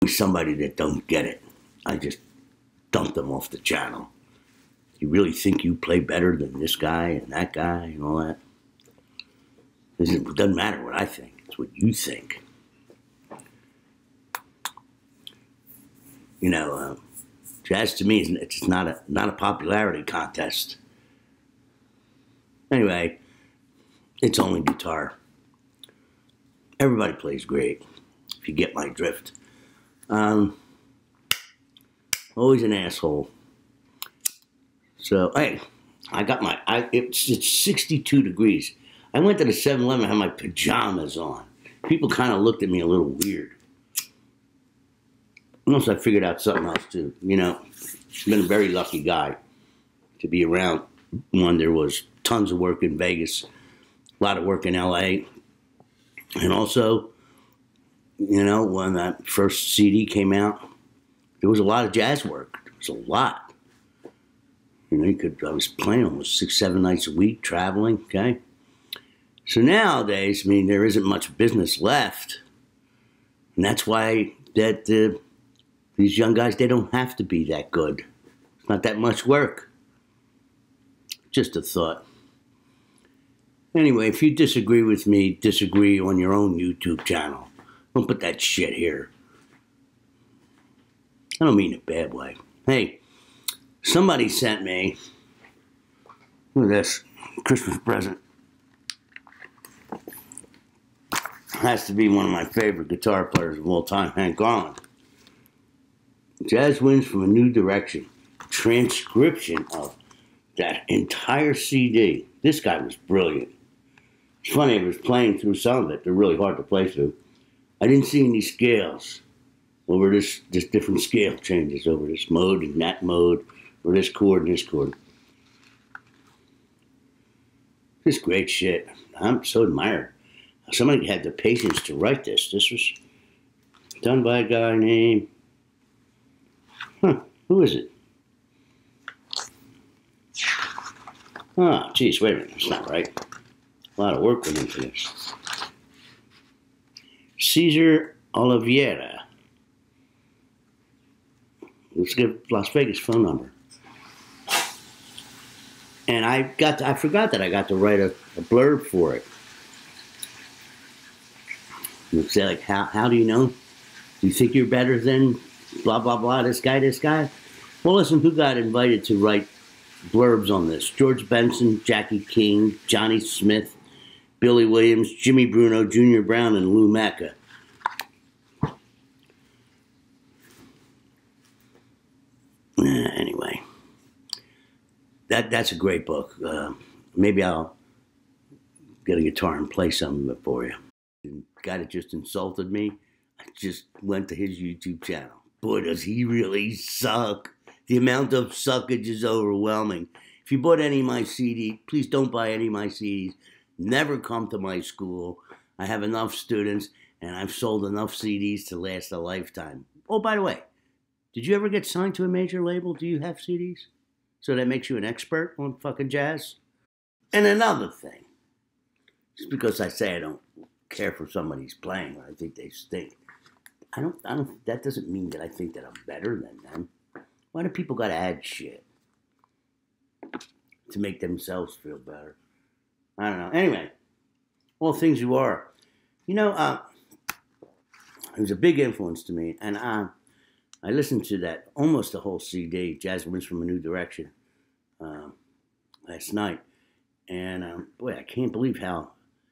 Somebody that don't get it, I just dump them off the channel. You really think you play better than this guy and that guy and all that? It doesn't matter what I think. It's what you think. You know, jazz to me it's not a popularity contest. Anyway, it's only guitar. Everybody plays great, if you get my drift. Always an asshole. So, hey, I got my, it's 62 degrees. I went to the 7-Eleven, I had my pajamas on. People kind of looked at me a little weird. Once I figured out something else too. You know, I've been a very lucky guy to be around when there was tons of work in Vegas, a lot of work in LA. And also, you know, when that first CD came out, there was a lot of jazz work. There was a lot. You know, I was playing almost 6-7 nights a week, traveling, okay? So nowadays, I mean, there isn't much business left. And that's why these young guys, they don't have to be that good. It's not that much work. Just a thought. Anyway, if you disagree with me, disagree on your own YouTube channel. Don't put that shit here. I don't mean it a bad way. Hey, somebody sent me, look at this, Christmas present. Has to be one of my favorite guitar players of all time, Hank Garland. Jazz Winds from a New Direction. Transcription of that entire CD. This guy was brilliant. It's funny, I was playing through some of it. They're really hard to play through. I didn't see any scales over this different scale changes over this mode and that mode, or this chord and this chord. This great shit. I'm so admired. Somebody had the patience to write this. This was done by a guy named, who is it? Oh, geez, wait a minute, that's not right. A lot of work went into this. Cesar Oliveira. Let's give Las Vegas phone number. And I forgot that I got to write a blurb for it. You say, like, how do you know? Do you think you're better than blah, blah, blah, this guy, this guy? Well, listen, who got invited to write blurbs on this? George Benson, Jackie King, Johnny Smith, Billy Williams, Jimmy Bruno, Junior Brown, and Lou Mecca. Anyway, that's a great book. Maybe I'll get a guitar and play some of it for you. The guy that just insulted me, I just went to his YouTube channel. Boy, does he really suck. The amount of suckage is overwhelming. If you bought any of my CDs, please don't buy any of my CDs. Never come to my school. I have enough students, and I've sold enough CDs to last a lifetime. Oh, by the way, did you ever get signed to a major label? Do you have CDs? So that makes you an expert on fucking jazz? And another thing, just because I say I don't care for somebody's playing or I think they stink, that doesn't mean that I think that I'm better than them. Why do people gotta add shit to make themselves feel better? I don't know. Anyway, all things you are. You know, it was a big influence to me, and I listened to that, almost the whole CD, Jazz Winds from a New Direction, last night. And, boy, I can't believe how,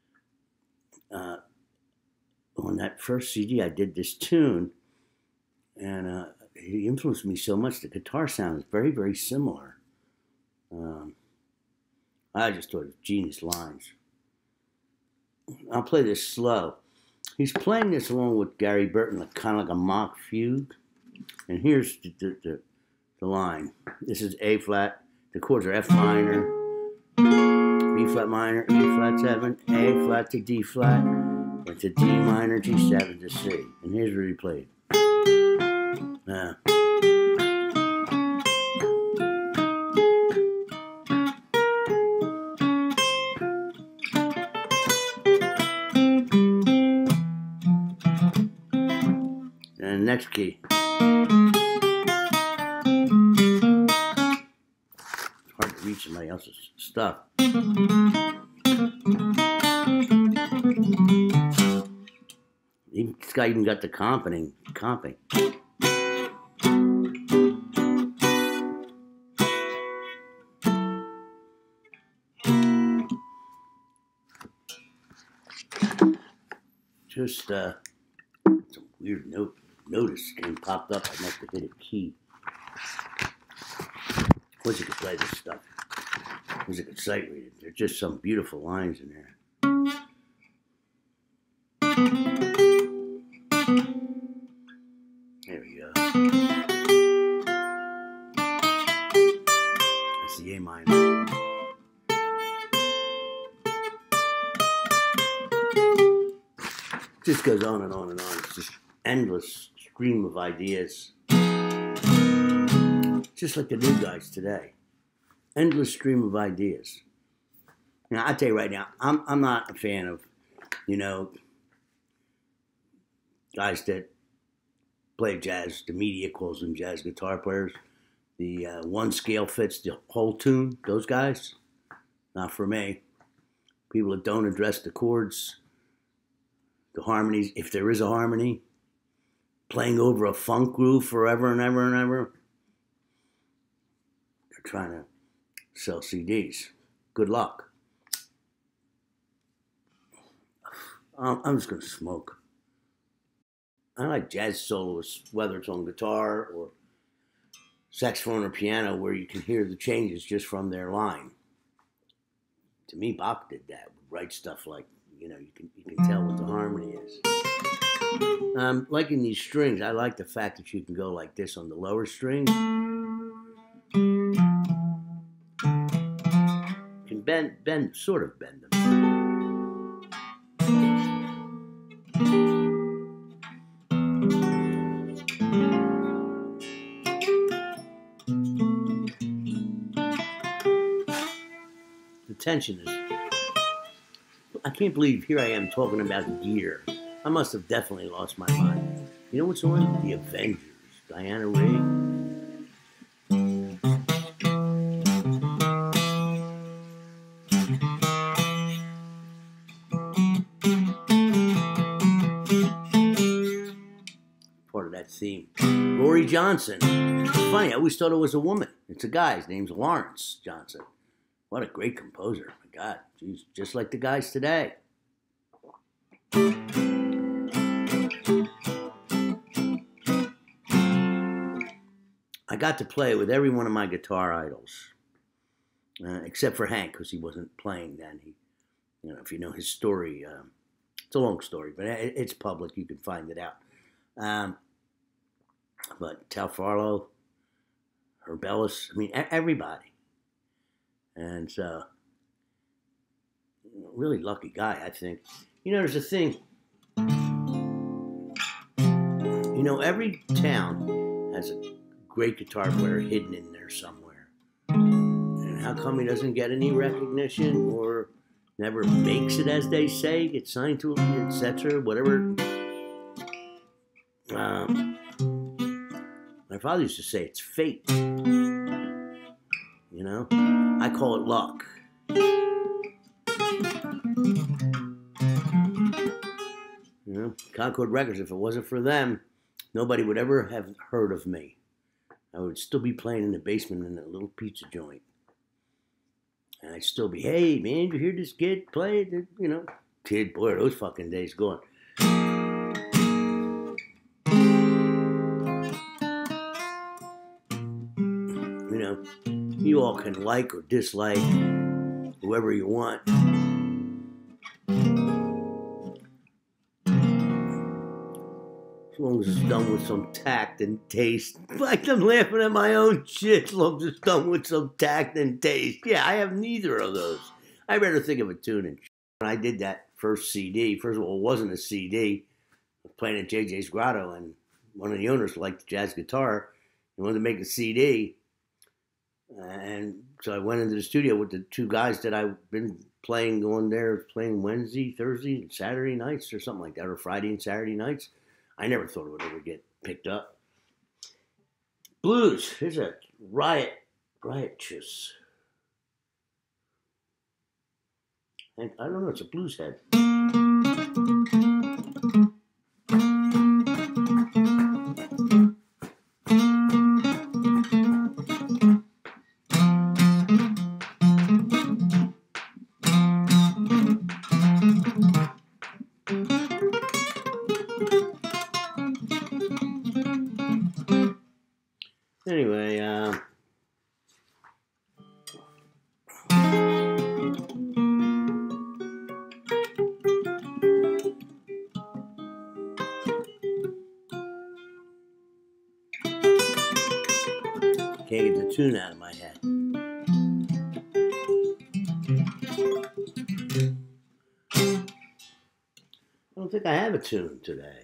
on that first CD, I did this tune, and he influenced me so much. The guitar sound is very, very similar. I just thought it was genius lines. I'll play this slow. He's playing this along with Gary Burton, kind of like a mock fugue. And here's the line. This is A flat. The chords are F minor, B flat minor, E flat 7, A flat to D flat, and to D minor, G7 to C. And here's where he played. And next key. It's hard to read somebody else's stuff. This guy even got the comping. Just some weird notice came popped up. I must have hit a key. Of course you could play this stuff. Of course you could sight read it. There's just some beautiful lines in there. There we go. That's the A minor. Just goes on and on and on. It's just endless stream of ideas. Just like the new guys today. Endless stream of ideas. Now, I tell you right now, I'm not a fan of, guys that play jazz. The media calls them jazz guitar players. The one scale fits the whole tune. Those guys, not for me. People that don't address the chords, the harmonies, if there is a harmony, playing over a funk groove forever and ever and ever. They're trying to sell CDs. Good luck. I'm just going to smoke. I like jazz soloists, whether it's on guitar or saxophone or piano, where you can hear the changes just from their line. To me, Bach did that. Write stuff like, you can tell what the harmony is. Like in these strings, I like the fact that you can go like this on the lower strings. You can sort of bend them. The tension is... I can't believe here I am talking about gear. I must have definitely lost my mind. You know what's on? The Avengers. Diana Rigg. Part of that theme. Rory Johnson. It's funny, I always thought it was a woman. It's a guy. His name's Lawrence Johnson. What a great composer. My God. Geez, just like the guys today. I got to play with every one of my guitar idols, except for Hank, because he wasn't playing then. If you know his story, it's a long story, but it's public. You can find it out. But Tal Farlow, Herb Ellis, everybody. And so, really lucky guy, I think. There's a thing. Every town has a great guitar player hidden in there somewhere. And how come he doesn't get any recognition or never makes it, as they say, get signed to him, etc., whatever. My father used to say it's fate. I call it luck. Concord Records, if it wasn't for them, nobody would ever have heard of me. I would still be playing in the basement in a little pizza joint. And I'd still be, hey, man, you hear this kid play? Kid, boy, are those fucking days gone. You all can like or dislike whoever you want. As long as it's done with some tact and taste. Like I'm laughing at my own shit. As long as it's done with some tact and taste. Yeah, I have neither of those. I rather think of a tune and when I did that first CD, first of all, it wasn't a CD. I was playing at JJ's Grotto, and one of the owners liked jazz guitar and wanted to make a CD. And so I went into the studio with the two guys that I've been playing on there, playing Wednesday, Thursday, and Saturday nights or something like that, or Friday and Saturday nights. I never thought it would ever get picked up. Blues. Here's a riotous. And I don't know, it's a blues head. Anyway, can't get the tune out of my head. I don't think I have a tune today.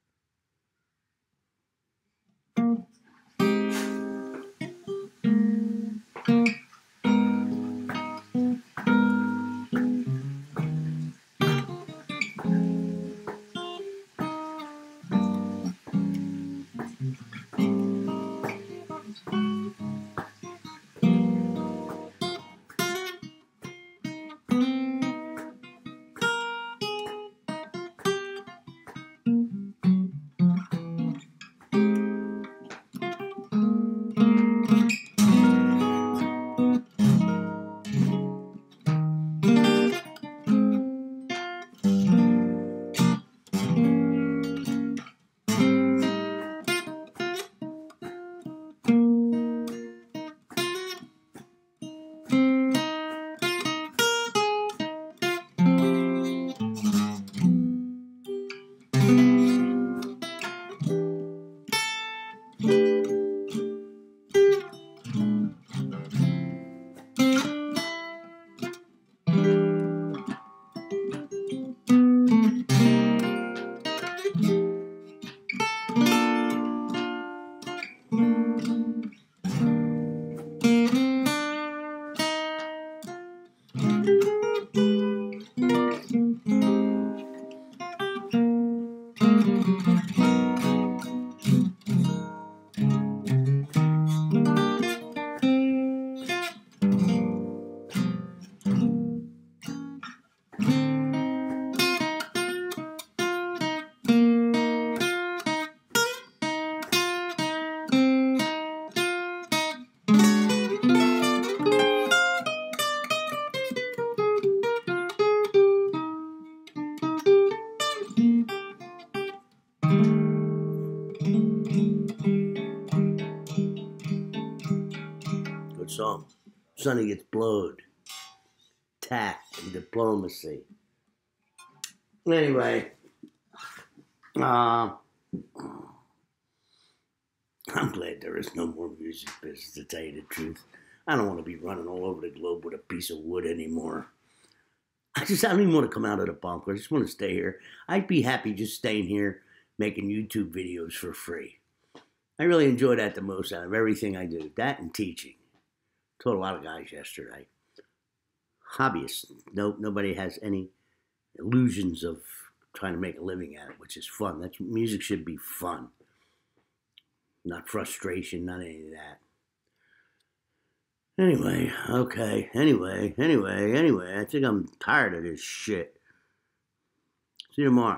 Good song. Sonny Gets Blowed. Tact and diplomacy. Anyway, I'm glad there is no more music business, to tell you the truth. I don't want to be running all over the globe with a piece of wood anymore. I don't even want to come out of the bunker. I just want to stay here. I'd be happy just staying here making YouTube videos for free. I really enjoy that the most out of everything I do. That and teaching. Told a lot of guys yesterday. Hobbyists. Nobody has any illusions of trying to make a living at it, which is fun. Music should be fun. Not frustration, not any of that. Anyway, okay. Anyway. I think I'm tired of this shit. See you tomorrow.